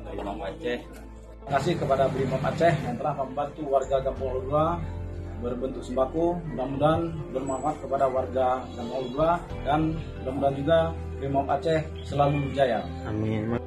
Brimob Aceh. Terima kasih kepada Brimob Aceh yang telah membantu warga Gampung 2 berbentuk sembako. Mudah-mudahan bermanfaat kepada warga Gampung 2 dan mudah-mudahan juga Brimob Aceh selalu jaya. Amin.